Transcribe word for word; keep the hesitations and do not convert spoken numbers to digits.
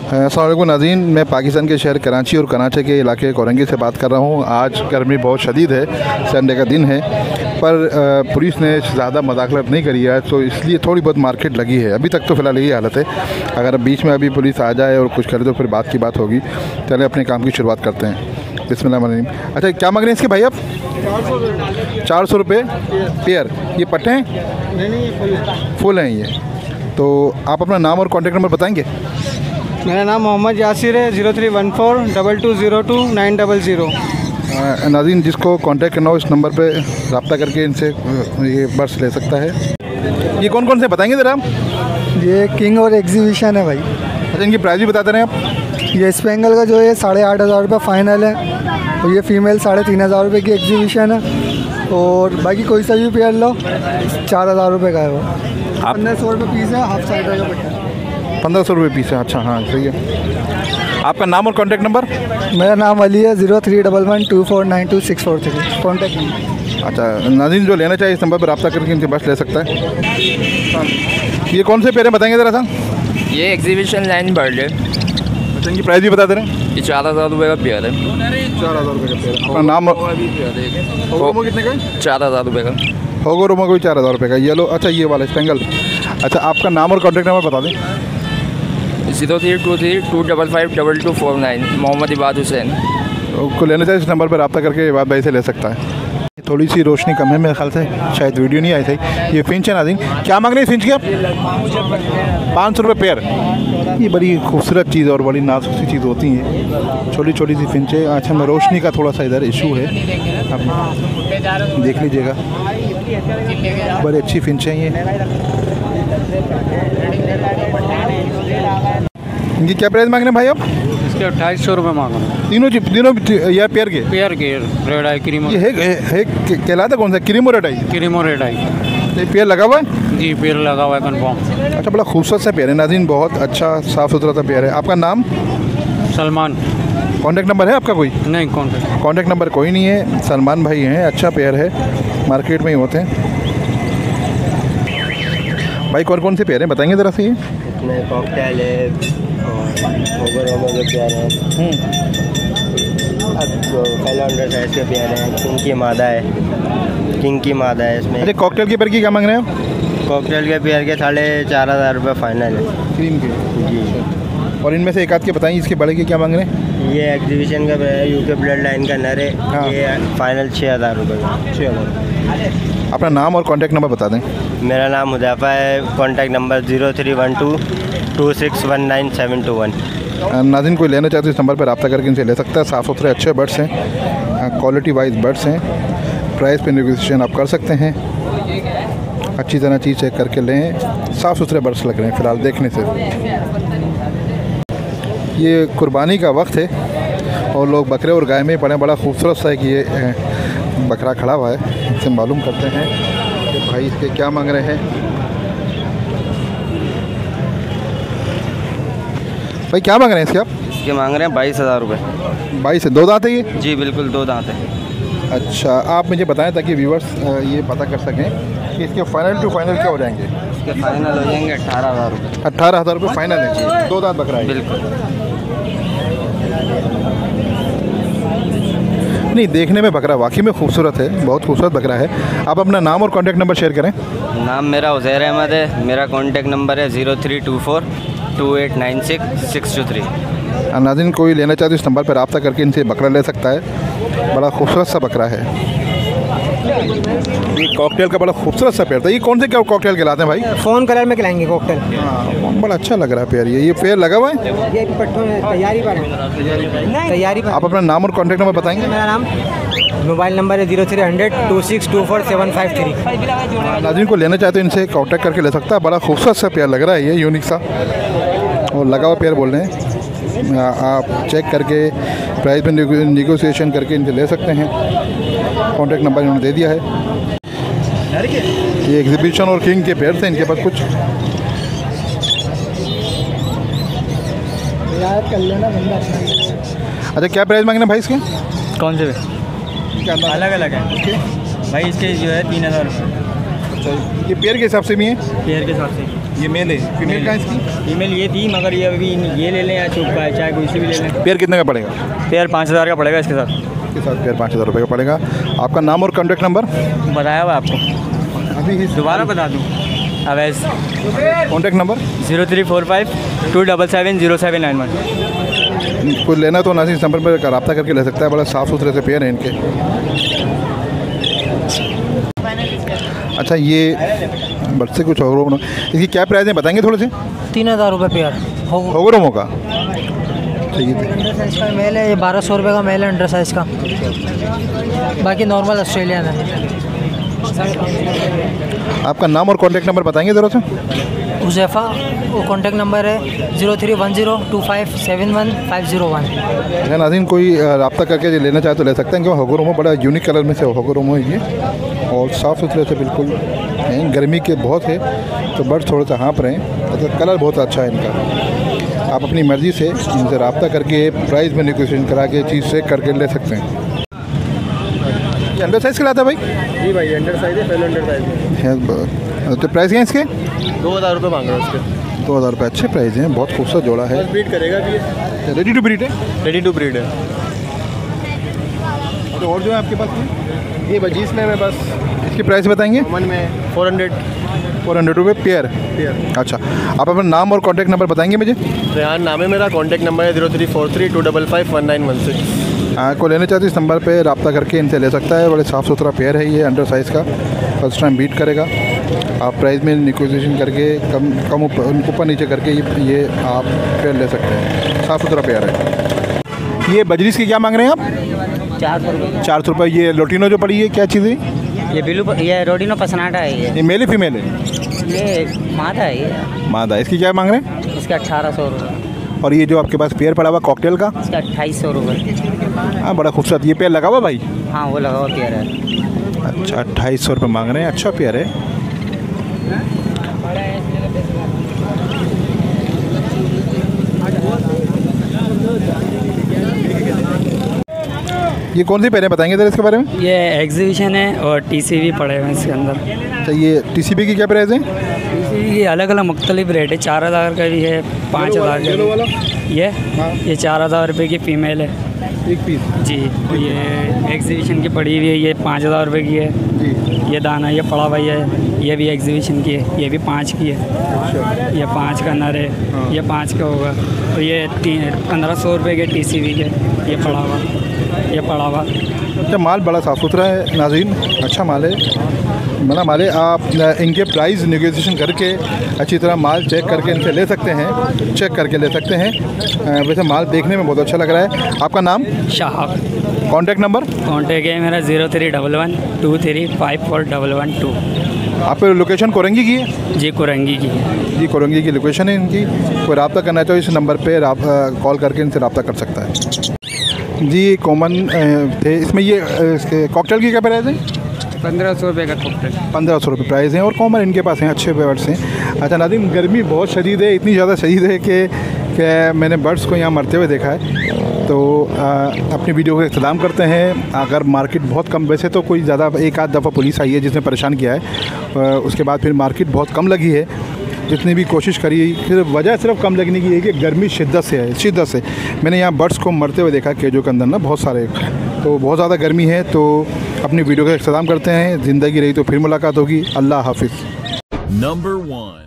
अस्सलाम वालेकुम नाज़रीन, मैं पाकिस्तान के शहर कराची और कराची के इलाके कोरंगी से बात कर रहा हूँ। आज गर्मी बहुत शदीद है, संडे का दिन है, पर पुलिस ने ज़्यादा मदाखलत नहीं करी है, तो इसलिए थोड़ी बहुत मार्केट लगी है। अभी तक तो फ़िलहाल यही हालत है। अगर बीच में अभी पुलिस आ जाए और कुछ करे तो फिर बात की बात होगी। चले अपने काम की शुरुआत करते हैं। बिस्मिल्लाह। अच्छा, क्या मांग रहे हैं इसके भाई आप? चार सौ रुपये पेयर। ये पट्टे हैं? नहीं नहीं, फुल हैं ये। तो आप अपना नाम और कॉन्टेक्ट नंबर बताएँगे? मेरा नाम मोहम्मद यासिर है। Zero three one four double two zero two nine double zero. नाज़रीन, जिसको कांटेक्ट करना हो इस नंबर पे रब्ता करके इनसे ये बर्ड्स ले सकता है। ये कौन कौन से बताएंगे ज़रा? ये किंग और एग्जीबिशन है भाई। अच्छा, इनकी प्राइस भी बताते रहे आप। ये स्पेंगल का जो है साढ़े आठ हज़ार रुपये फ़ाइनल है, और ये फ़ीमेल साढ़े तीन हज़ार रुपये की एग्जीबिशन है, और बाकी कोई सा भी पेयर लो चार हज़ार रुपये का है। वो पंद्रह सौ रुपये पीस है, हाफ साइड का पट्टा पंद्रह सौ रुपये पीस है। अच्छा, हाँ सही है। आपका नाम और कॉन्टेक्ट नंबर? मेरा नाम अली है। Zero three double one two four nine two six four three contact number. अच्छा, नाज़रीन जो लेना चाहिए इस नंबर पर रब्ता करके इनसे बस ले सकता है। ये कौन से पेयर हैं बताएंगे ज़रा सा? ये एग्जीबिशन लाइन बर्ड है। अच्छा, इनकी प्राइस भी बता दे रहे हैं? ये चार हज़ार रुपये का पेयर है। चार हज़ार रुपये का पेयर। अपना नाम? होगो कितने का? चार हज़ार रुपये का। होगो रोमा कोई चार हज़ार रुपये का। येलो, अच्छा ये वाला स्पेंगल। अच्छा, आपका नाम और कॉन्टेक्ट नंबर बता दें? Zero three two three two double five double two four nine Mohammad Ibad Hussain. को लेना चाहिए इस नंबर पर रब्ता करके इबाद भाई से ले सकता है। थोड़ी सी रोशनी कम है मेरे ख्याल से, शायद वीडियो नहीं आई थी। ये फिंच है नाज़रीन। क्या मांग रहे हैं फिंच की आप? पाँच सौ रुपये पेयर। ये बड़ी खूबसूरत चीज़ और बड़ी नाजुक सी चीज़ होती है, छोटी छोटी सी फिंच है। अच्छा, में रोशनी का थोड़ा सा इधर इशू है, आप देख लीजिएगा। बड़ी अच्छी फिंच है ये। इनकी क्या प्राइस मांग रहे हैं भाई आप? इसके अट्ठाईस सौ रुपये मांग रहे हैं। तीनों तीनों या पेयर के? पेयर के रेड आई क्रीम। ये है, है कहलाता कौन सा? Creamino red eye? Creamino red eye. ये पेयर लगा हुआ है? जी, पेयर लगा हुआ है कंफर्म। अच्छा, बड़ा खूबसूरत सा पेयर है नाज़रीन, बहुत अच्छा साफ़ सुथरा सा पेयर है। आपका नाम? सलमान। कॉन्टेक्ट नंबर है आपका कोई? नहीं, कॉन्टेक्ट कॉन्टेक्ट नंबर कोई नहीं है। सलमान भाई हैं, अच्छा पेयर है, मार्केट में ही होते हैं भाई। कौन कौन से पेयर हैं बताएंगे ज़रा से? ये इसमें कॉकटेल है और ओवर ओवर के पेयर हैं, अब कैलेंडर साइज के पेयर हैं, किंग की मादा है, किंग की मादा है इसमें। अरे, कॉकटेल के पेयर की क्या मांग रहे हैं आप? कॉकटेल के पेयर के साढ़े चार हज़ार रुपये फ़ाइनल है। क्रीम के? जी। और इनमें से एक आध के बताइए, इसके बड़े के क्या मांग रहे हैं? ये एग्जीबिशन का है, यूके ब्लड लाइन का नर है। हाँ। ये फ़ाइनल छः हज़ार रुपये का। छः हज़ार। अपना नाम और कॉन्टेक्ट नंबर बता दें? मेरा नाम हुदैफा है। Contact number zero three one two two six one nine seven two one. नाज़रीन, कोई लेना चाहते हो इस नंबर पर रब्ता करके इनसे ले सकता है। साफ़ सुथरे अच्छे बर्ड्स हैं, क्वालिटी वाइज बर्ड्स हैं। प्राइस पे नेगोशिएशन आप कर सकते हैं। अच्छी तरह चीज़ चेक करके लें। साफ़ सुथरे बर्ड्स लग रहे हैं फ़िलहाल देखने से। ये कुर्बानी का वक्त है और लोग बकरे और गाय में पड़े। बड़ा खूबसूरत सा है कि ये बकरा खड़ा हुआ है। इससे मालूम करते हैं कि भाई इसके क्या मांग रहे हैं। भाई क्या मांग रहे हैं इसके आप? इसके मांग रहे हैं बाईस हज़ार रुपये। बाईस है। दो दांत है ये? जी बिल्कुल, दो दांत है। अच्छा, आप मुझे बताएं ताकि व्यूवर्स ये पता कर सकें कि इसके फाइनल टू फाइनल क्या हो जाएंगे। इसके फाइनल हो जाएंगे अट्ठारह हज़ार रुपये। अट्ठारह हज़ार रुपये फाइनल है। दो दांत बकरा है बिल्कुल। नहीं, देखने में बकरा वाकई में खूबसूरत है, बहुत खूबसूरत बकरा है। आप अपना नाम और कॉन्टेक्ट नंबर शेयर करें। नाम मेरा उज़ैर अहमद है। मेरा कॉन्टेक्ट नंबर है zero three two four two eight nine six six two three. नाज़रीन, कोई लेना चाहते इस नंबर पर रब्ता करके इनसे बकरा ले सकता है। बड़ा खूबसूरत सा बकरा है। ये कॉकटेल का बड़ा खूबसूरत सा पेयर था। ये कौन से क्या कॉकटेल कहलाते हैं भाई? फ़ोन कलर में खिलाएंगे कॉकटेल। हाँ, बड़ा अच्छा लग रहा है पेयर। ये ये पेयर लगा हुआ है? ये पट्टों में तैयारी पर है। तैयारी पर। आप अपना नाम और कॉन्टेक्ट नंबर बताएंगे? मेरा नाम, मोबाइल नंबर है zero three hundred two six two four seven five three. नाज़रीन, को लेना चाहते हैं इनसे कॉन्टेक्ट करके ले सकता है। बड़ा खूबसूरत सा पेयर लग रहा है ये, यूनिक सा और लगा हुआ पेयर बोल रहे हैं। आप चेक करके प्राइस में निगोशिएशन करके इनसे ले सकते हैं। कॉन्टेक्ट नंबर इन्होंने दे दिया है। ये एग्जीबिशन और किंग के पेयर थे इनके पास कुछ। अच्छा, क्या प्राइस मांगना भाई इसके? कौन से? अलग अलग है भाई। इसके जो है तीन हज़ार रुपये। अच्छा, ये पेयर के हिसाब से भी है? पेयर के हिसाब से। ये मेल है, फीमेल का इसकी ईमेल ये थी, मगर ये अभी ये ले लें या चुप का है, चाहे कोई सी भी ले लें। पेयर कितने का पड़ेगा? पेयर पाँच हज़ार का पड़ेगा इसके साथ। इसके साथ पेयर पाँच हज़ार रुपये का पड़ेगा। आपका नाम और कॉन्टैक्ट नंबर बताया हुआ आपको, अभी दोबारा बता दूँ? Awais contact number zero three four five two double seven zero seven nine one. कोई लेना तो नासिर नंबर पर रब्ता करके ले सकता है। बड़ा साफ़ सुथरे से पेयर हैं इनके। अच्छा, ये बट से कुछ और बनो, इसकी क्या प्राइस है बताएंगे थोड़े से? तीन हज़ार रुपये पेयर होगरोमो का। ठीक है, अंडर साइज़ का मेल है, ये बारह सौ रुपये का मेल है अंडर साइज़ का, बाकी नॉर्मल ऑस्ट्रेलियन है। आपका नाम और कॉन्टैक्ट नंबर बताएंगे ज़रा से? हुज़ैफ़ा, वो कॉन्टैक्ट नंबर है zero three one zero two five seven one five zero one. अगर नाज़रीन कोई रब्ता करके जो लेना चाहे तो ले सकते हैं, क्योंकि होगरोमो बड़ा यूनिक कलर में से होगरोमो है ये, और साफ़ सुथरे से बिल्कुल हैं। गर्मी के बहुत है तो बर्ड थोड़ा सा हाँप रहे हैं, मतलब कलर बहुत अच्छा है इनका। आप अपनी मर्ज़ी से इनसे रब्ता करके प्राइस में निगोशिएशन करा के चीज़ चेक करके ले सकते हैं। ये अंडर साइज़ खिलाता है भाई? जी भाई, अंडर साइज है, पहले अंडर साइज है। तो प्राइस क्या है इसके? दो हज़ार रुपये मांग रहे हैं उसके। दो हज़ार रुपये अच्छे प्राइस हैं, बहुत खूबसूरत जोड़ा है। ब्रीड करेगा भी, रेडी टू ब्रीड है? रेडी टू ब्रीड है। तो और जो है आपके पास में? ये बजीस में है बस। इसकी प्राइस बताएंगे? कॉमन में फोर हंड्रेड फोर हंड्रेड रुपये पेयर। पेयर। अच्छा, आप अपना नाम और कॉन्टैक्ट नंबर बताएंगे मुझे? रेहान नाम है मेरा, कॉन्टैक्ट नंबर है zero three four three two double five one nine one six. को लेना चाहते इस नंबर पे रब्ता करके इनसे ले सकता है। बड़े साफ़ सुथरा पेयर है ये, अंडर साइज़ का, फर्स्ट टाइम बीट करेगा। आप प्राइस में निगोशिएशन करके कम कम ऊपर नीचे करके ये ये आप पेयर ले सकते हैं। साफ़ सुथरा पेयर है ये। बजरीस की क्या मांग रहे हैं आप? चार सौ रुपये। चार सौ रुपये। ये लोटिनो जो पड़ी है क्या चीज़ है? ये बिलू, ये रोडिनो पसनाटा है। ये ये मेल है फीमेल है? ये मादा है, ये मादा। इसकी क्या मांग रहे हैं? इसका अट्ठारह सौ रुपये। और ये जो आपके पास पेयर पड़ा हुआ कॉकटेल का? इसका अट्ठाईस सौ रुपये। हाँ, बड़ा खूबसूरत ये पेयर लगा हुआ भाई? हाँ, वो लगा हुआ पेयर है। अच्छा, अट्ठाईस सौ रुपये मांग रहे हैं। अच्छा पेयर है। ये कौन सी पेयर है बताएंगे जरा इसके बारे में? ये एग्जीबिशन है और टीसीबी पड़े हुए हैं इसके अंदर। तो ये टीसीबी की क्या प्राइस है? टीसीबी अलग अलग मुख्तलिफ रेट है, चार हज़ार का भी है, पाँच हज़ार का भी। ये ये चार हज़ार रुपये की फ़ीमेल है एक पीस जी। ये एग्जीबिशन की पड़ी हुई है, ये पाँच हज़ार रुपये की है जी। ये दाना ये पड़ा हुआ है, ये भी एग्जीबिशन की है, ये भी पाँच की है। ये पाँच का नर है, ये पाँच का होगा। तो ये तीन पंद्रह सौ रुपये के टीसीबी के ये पड़ा हुआ ये पड़ा हुआ। अच्छा, माल बड़ा साफ़ सुथरा है नाज़रीन, अच्छा माल है, बड़ा माल है। आप इनके प्राइस निगोशिएशन करके अच्छी तरह माल चेक करके इनसे ले सकते हैं, चेक करके ले सकते हैं। वैसे माल देखने में बहुत अच्छा लग रहा है। आपका नाम? शाहब। Contact number? कॉन्टैक्ट है मेरा zero three double one two three five four double one two. आप लोकेशन कोरंगी की है? जी, कोरंगी की है जी, कोरंगी की लोकेशन है इनकी। कोई रब्ता करना चाहो इस नंबर पर आप कॉल करके इनसे रब्ता कर सकता है जी। कॉमन थे इसमें। ये कॉकटेल की क्या प्राइस है? पंद्रह सौ रुपये का कॉकटेल। पंद्रह सौ रुपये प्राइस हैं और कॉमन इनके पास हैं, अच्छे बर्ड्स हैं। अच्छा नाज़रीन, गर्मी बहुत शदीद है, इतनी ज़्यादा शदीद है कि कि मैंने बर्ड्स को यहाँ मरते हुए देखा है। तो आ, अपनी वीडियो का इख्तिताम करते हैं। अगर मार्केट बहुत कम, वैसे तो कोई ज़्यादा एक आध दफ़ा पुलिस आई है जिसने परेशान किया है, आ, उसके बाद फिर मार्केट बहुत कम लगी है। जितनी भी कोशिश करी, फिर वजह सिर्फ कम लगने की है कि गर्मी शिद्दत से है, शिद्दत से। मैंने यहाँ बर्ड्स को मरते हुए देखा केजों के अंदर ना, बहुत सारे। तो बहुत ज़्यादा गर्मी है। तो अपनी वीडियो का इख्तिताम करते हैं। ज़िंदगी रही तो फिर मुलाकात होगी। अल्लाह हाफिज़। Number one.